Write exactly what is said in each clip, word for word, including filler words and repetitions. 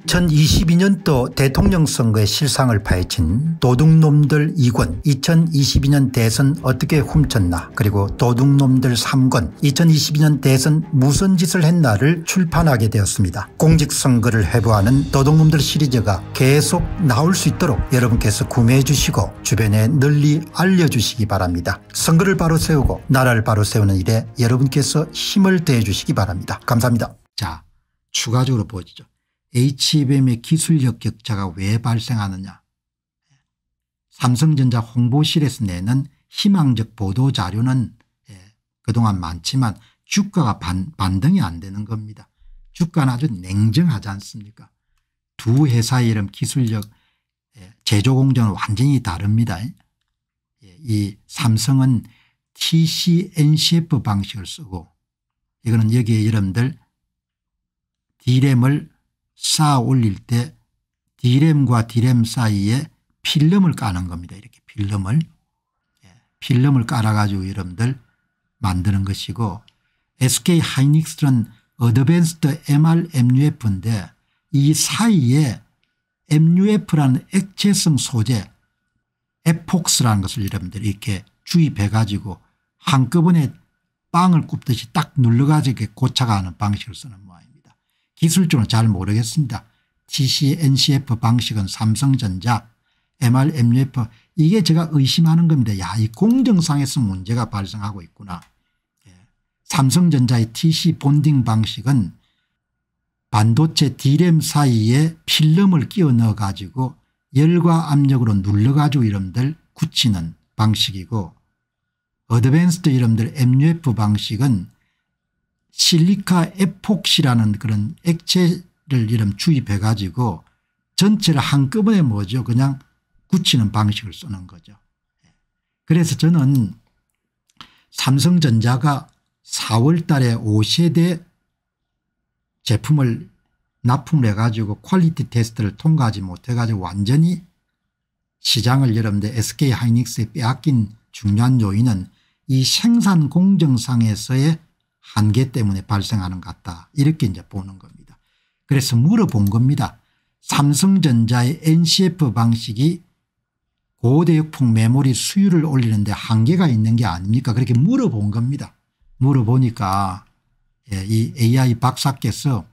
이천이십이 년도 대통령 선거의 실상을 파헤친 도둑놈들 이 권 이천이십이 년 대선 어떻게 훔쳤나 그리고 도둑놈들 삼 권 이천이십이 년 대선 무슨 짓을 했나를 출판하게 되었습니다. 공직선거를 회부하는 도둑놈들 시리즈가 계속 나올 수 있도록 여러분께서 구매해 주시고 주변에 널리 알려주시기 바랍니다. 선거를 바로 세우고 나라를 바로 세우는 일에 여러분께서 힘을 더해 주시기 바랍니다. 감사합니다. 자, 추가적으로 보시죠. 에이치비엠의 기술력 격차가 왜 발생하느냐. 삼성전자 홍보실에서 내는 희망적 보도자료는 그동안 많지만 주가가 반, 반등이 안 되는 겁니다. 주가는 아주 냉정하지 않습니까? 두 회사의 이름 기술력 제조공정은 완전히 다릅니다. 이 삼성은 티씨엔씨에프 방식을 쓰고 이거는 여기에 여러분들 디램을 쌓아 올릴 때 디램과 디램 사이에 필름을 까는 겁니다. 이렇게 필름을 필름을 깔아가지고 여러분들 만드는 것이고 에스케이하이닉스는 어드밴스드 엠알엠유에프인데 이 사이에 엠유에프라는 액체성 소재 에폭스라는 것을 여러분들 이렇게 주입해 가지고 한꺼번에 빵을 굽듯이 딱 눌러가지고 고착하는 방식을 쓰는 모양입니다. 기술적으로 잘 모르겠습니다. 티씨엔씨에프 방식은 삼성전자 엠알엠유에프 이게 제가 의심하는 겁니다. 야, 이 공정상에서 문제가 발생하고 있구나. 삼성전자의 티씨 본딩 방식은 반도체 디램 사이에 필름을 끼워 넣어 가지고 열과 압력으로 눌러 가지고 여러분들 굳히는 방식이고 어드밴스드 여러분들 엠유에프 방식은 실리카 에폭시라는 그런 액체를 이름 주입해 가지고 전체를 한꺼번에 뭐죠 그냥 굳히는 방식을 쓰는 거죠. 그래서 저는 삼성전자가 사월 달에 오 세대 제품을 납품을 해가지고 퀄리티 테스트를 통과하지 못해가지고 완전히 시장을 여러분들 에스케이하이닉스에 빼앗긴 중요한 요인은 이 생산 공정상에서의 한계 때문에 발생하는 것 같다. 이렇게 이제 보는 겁니다. 그래서 물어본 겁니다. 삼성전자의 엔씨에프 방식이 고대역폭 메모리 수율을 올리는데 한계가 있는 게 아닙니까? 그렇게 물어본 겁니다. 물어보니까 이 에이아이 박사께서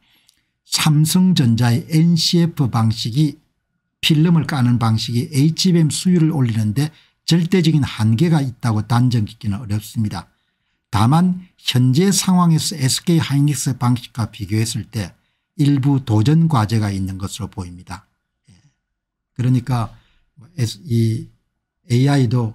삼성전자의 엔씨에프 방식이 필름을 까는 방식이 에이치비엠 수율을 올리는데 절대적인 한계가 있다고 단정짓기는 어렵습니다. 다만 현재 상황에서 에스케이하이닉스 방식과 비교했을 때 일부 도전 과제가 있는 것으로 보입니다. 그러니까 이 에이아이도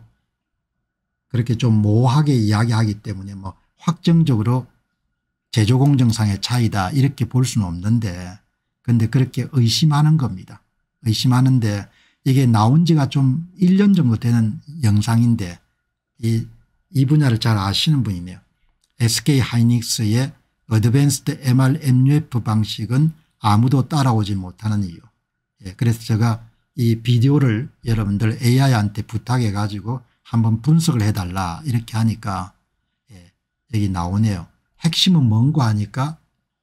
그렇게 좀 모호하게 이야기하기 때문에 뭐 확정적으로 제조공정상의 차이다 이렇게 볼 수는 없는데 그런데 그렇게 의심하는 겁니다. 의심하는데 이게 나온 지가 좀 일 년 정도 되는 영상인데 이, 이 분야를 잘 아시는 분이네요. 에스케이하이닉스의 어드밴스드 엠알엠유에프 방식은 아무도 따라오지 못하는 이유. 예, 그래서 제가 이 비디오를 여러분들 에이아이한테 부탁해 가지고 한번 분석을 해달라 이렇게 하니까 예, 여기 나오네요. 핵심은 뭔가 하니까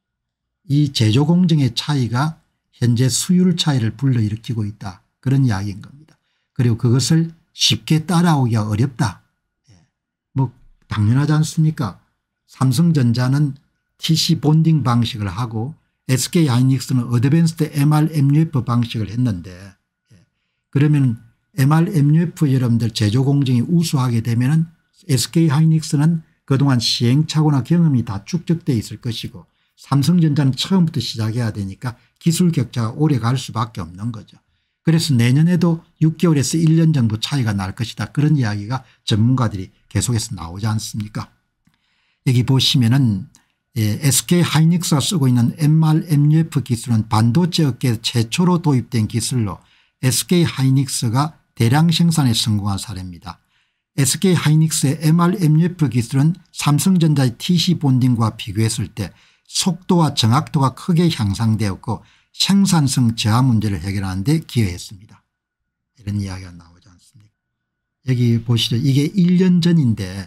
이 제조공정의 차이가 현재 수율 차이를 불러일으키고 있다. 그런 이야기인 겁니다. 그리고 그것을 쉽게 따라오기가 어렵다. 뭐 당연하지 않습니까? 삼성전자는 티씨 본딩 방식을 하고 에스케이하이닉스는 어드밴스드 엠알엠유에프 방식을 했는데 그러면 엠알엠유에프 여러분들 제조공정이 우수하게 되면 에스케이하이닉스는 그동안 시행착오나 경험이 다 축적되어 있을 것이고 삼성전자는 처음부터 시작해야 되니까 기술 격차가 오래 갈 수밖에 없는 거죠. 그래서 내년에도 육 개월에서 일 년 정도 차이가 날 것이다. 그런 이야기가 전문가들이 계속해서 나오지 않습니까? 여기 보시면은 예, 에스케이하이닉스가 쓰고 있는 엠알엠유에프 기술은 반도체 업계에서 최초로 도입된 기술로 에스케이하이닉스가 대량 생산에 성공한 사례입니다. 에스케이하이닉스의 엠알엠유에프 기술은 삼성전자의 티씨 본딩과 비교했을 때 속도와 정확도가 크게 향상되었고 생산성 저하 문제를 해결하는 데 기여했습니다. 이런 이야기가 나오지 않습니까? 여기 보시죠. 이게 일 년 전인데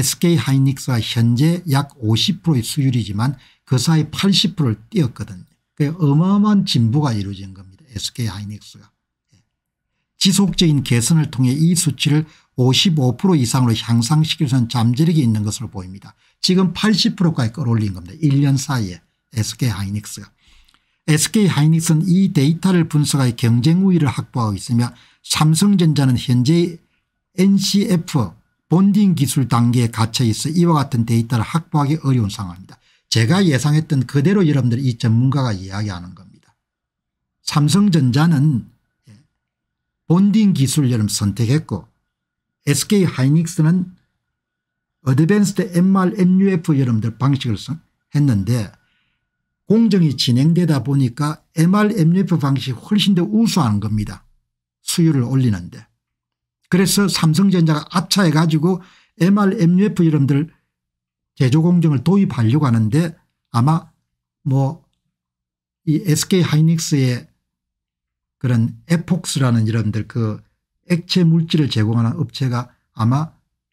에스케이하이닉스가 현재 약 오십 퍼센트의 수율이지만 그 사이 팔십 퍼센트를 뛰었거든요. 그 어마어마한 진보가 이루어진 겁니다. 에스케이하이닉스가. 지속적인 개선을 통해 이 수치를 오십오 퍼센트 이상으로 향상시킬 수 있는 잠재력이 있는 것으로 보입니다. 지금 팔십 퍼센트까지 끌어올린 겁니다. 일 년 사이에 에스케이하이닉스가. 에스케이하이닉스는 이 데이터를 분석하여 경쟁 우위를 확보하고 있으며 삼성전자는 현재 엔씨에프 본딩 기술 단계에 갇혀 있어 이와 같은 데이터를 확보하기 어려운 상황입니다. 제가 예상했던 그대로 여러분들 이 전문가가 이야기하는 겁니다. 삼성전자는 본딩 기술을 여러분 선택했고 에스케이하이닉스는 어드밴스드 엠알 엠유에프 여러분들 방식을 했는데 공정이 진행되다 보니까 엠알 엠유에프 방식이 훨씬 더 우수한 겁니다. 수율을 올리는데. 그래서 삼성전자가 아차해 가지고 엠알 엠유에프 여러분들 제조 공정을 도입하려고 하는데 아마 뭐 이 에스케이하이닉스의 그런 에폭스라는 여러분들 그 액체 물질을 제공하는 업체가 아마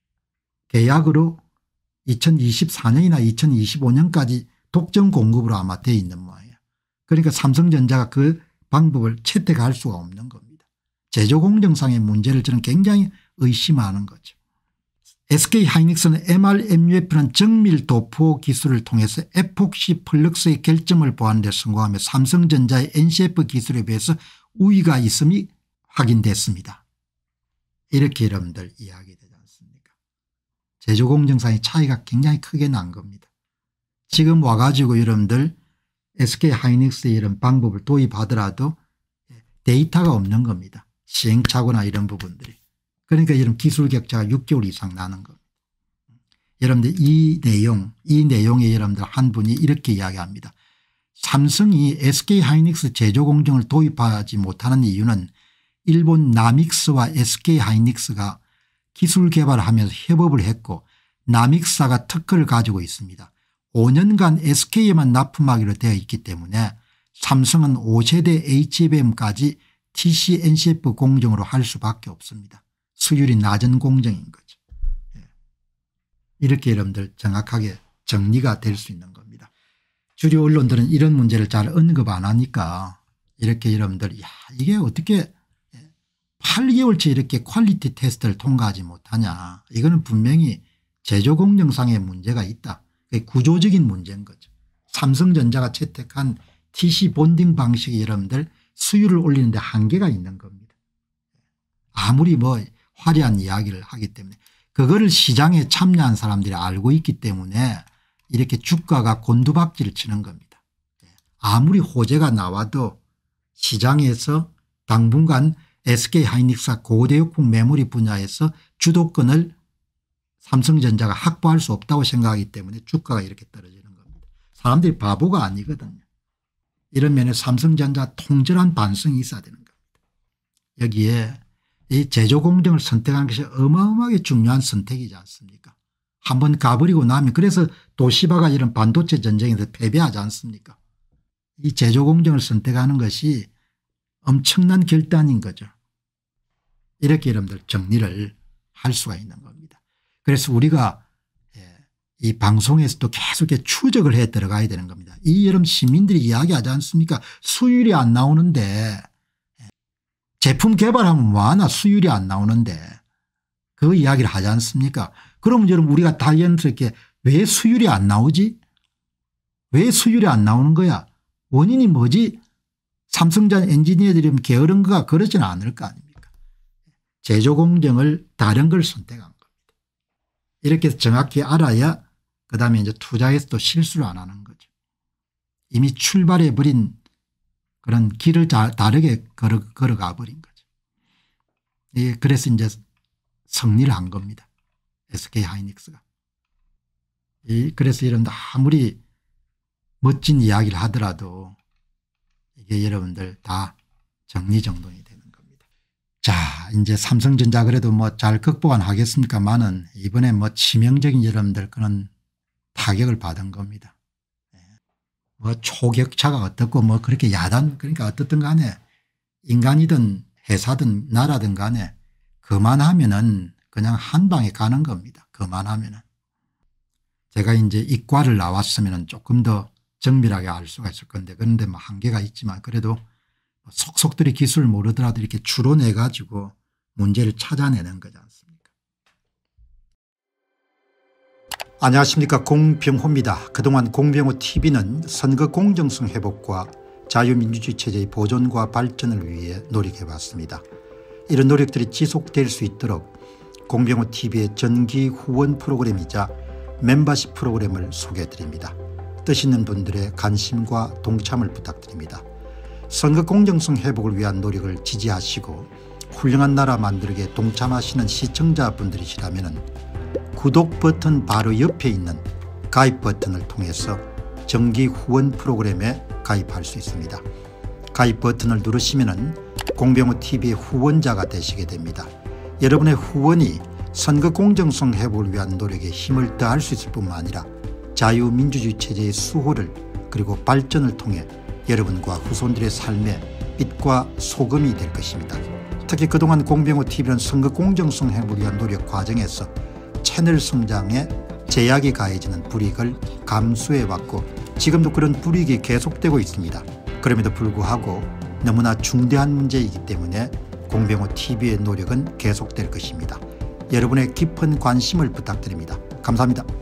계약으로 이천이십사 년이나 이천이십오 년까지 독점 공급으로 아마 돼 있는 모양이에요. 그러니까 삼성전자가 그 방법을 채택할 수가 없는 겁니다. 제조 공정상의 문제를 저는 굉장히 의심하는 거죠. 에스케이하이닉스는 엠알 엠유에프는 정밀 도포 기술을 통해서 에폭시 플럭스의 결점을 보완하는 데 성공하며 삼성전자의 엔씨에프 기술에 비해서 우위가 있음이 확인됐습니다. 이렇게 여러분들 이야기되지 않습니까? 제조 공정상의 차이가 굉장히 크게 난 겁니다. 지금 와가지고 여러분들 에스케이하이닉스의 이런 방법을 도입하더라도 데이터가 없는 겁니다. 시행착오나 이런 부분들이. 그러니까 이런 기술 격차가 육 개월 이상 나는 겁니다. 여러분들 이 내용 이 내용에 여러분들 한 분이 이렇게 이야기합니다. 삼성이 에스케이하이닉스 제조 공정을 도입하지 못하는 이유는 일본 나믹스와 에스케이하이닉스가 기술 개발을 하면서 협업을 했고 나믹스사가 특허를 가지고 있습니다. 오 년간 에스케이에만 납품하기로 되어 있기 때문에 삼성은 오 세대 에이치비엠까지 티씨 엔씨에프 공정으로 할 수밖에 없습니다. 수율이 낮은 공정인 거죠. 이렇게 여러분들 정확하게 정리가 될 수 있는 겁니다. 주류 언론들은 이런 문제를 잘 언급 안 하니까 이렇게 여러분들 야 이게 어떻게 팔 개월째 이렇게 퀄리티 테스트를 통과하지 못하냐. 이거는 분명히 제조 공정상의 문제가 있다. 구조적인 문제인 거죠. 삼성전자가 채택한 티씨 본딩 방식이 여러분들 수율을 올리는 데 한계가 있는 겁니다. 아무리 뭐 화려한 이야기를 하기 때문에 그거를 시장에 참여한 사람들이 알고 있기 때문에 이렇게 주가가 곤두박질을 치는 겁니다. 아무리 호재가 나와도 시장에서 당분간 에스케이하이닉스가 고대역폭 메모리 분야에서 주도권을 삼성전자가 확보할 수 없다고 생각하기 때문에 주가가 이렇게 떨어지는 겁니다. 사람들이 바보가 아니거든요. 이런 면에 삼성전자 통절한 반성이 있어야 되는 겁니다. 여기에 이 제조 공정을 선택하는 것이 어마어마하게 중요한 선택이지 않습니까? 한번 가버리고 나면 그래서 도시바가 이런 반도체 전쟁에서 패배하지 않습니까? 이 제조 공정을 선택하는 것이 엄청난 결단인 거죠. 이렇게 여러분들 정리를 할 수가 있는 겁니다. 그래서 우리가 이 방송에서도 계속 추적을 해 들어가야 되는 겁니다. 이 여러분 시민들이 이야기하지 않습니까? 수율이 안 나오는데 제품 개발하면 뭐하나 수율이 안 나오는데 그 이야기를 하지 않습니까? 그럼 여러분 우리가 다이언스럽게 왜 수율이 안 나오지? 왜 수율이 안 나오는 거야? 원인이 뭐지? 삼성전 엔지니어들이 게으른 거가 그러지는 않을 거 아닙니까? 제조 공정을 다른 걸 선택한 겁니다. 이렇게 정확히 알아야 그다음에 이제 투자에서도 실수를 안 하는 거죠. 이미 출발해 버린 그런 길을 다, 다르게 걸어, 걸어가 버린 거죠. 예, 그래서 이제 승리를 한 겁니다. 에스케이하이닉스가. 예, 그래서 이런 아무리 멋진 이야기를 하더라도 이게 여러분들 다 정리정돈이 되는 겁니다. 자, 이제 삼성전자 그래도 뭐 잘 극복은 하겠습니까만은 이번에 뭐 치명적인 여러분들 그런 타격을 받은 겁니다. 뭐 초격차가 어떻고 뭐 그렇게 야단 그러니까 어떻든 간에 인간이든 회사든 나라든 간에 그만하면은 그냥 한 방에 가는 겁니다. 그만하면은. 제가 이제 이과를 나왔으면은 조금 더 정밀하게 알 수가 있을 건데 그런데 뭐 한계가 있지만 그래도 속속들이 기술을 모르더라도 이렇게 추론해 가지고 문제를 찾아내는 거지 않습니까? 안녕하십니까, 공병호입니다. 그동안 공병호 티비는 선거 공정성 회복과 자유민주주의 체제의 보존과 발전을 위해 노력해왔습니다. 이런 노력들이 지속될 수 있도록 공병호 티비의 정기 후원 프로그램이자 멤버십 프로그램을 소개해드립니다. 뜻 있는 분들의 관심과 동참을 부탁드립니다. 선거 공정성 회복을 위한 노력을 지지하시고 훌륭한 나라 만들기에 동참하시는 시청자분들이시라면 구독 버튼 바로 옆에 있는 가입 버튼을 통해서 정기 후원 프로그램에 가입할 수 있습니다. 가입 버튼을 누르시면 공병호 티비의 후원자가 되시게 됩니다. 여러분의 후원이 선거 공정성 회복을 위한 노력에 힘을 더할 수 있을 뿐만 아니라 자유민주주의 체제의 수호를 그리고 발전을 통해 여러분과 후손들의 삶에 빛과 소금이 될 것입니다. 특히 그동안 공병호 티비는 선거 공정성 회복을 위한 노력 과정에서 채널 성장에 제약이 가해지는 불이익을 감수해왔고 지금도 그런 불이익이 계속되고 있습니다. 그럼에도 불구하고 너무나 중대한 문제이기 때문에 공병호 티비의 노력은 계속될 것입니다. 여러분의 깊은 관심을 부탁드립니다. 감사합니다.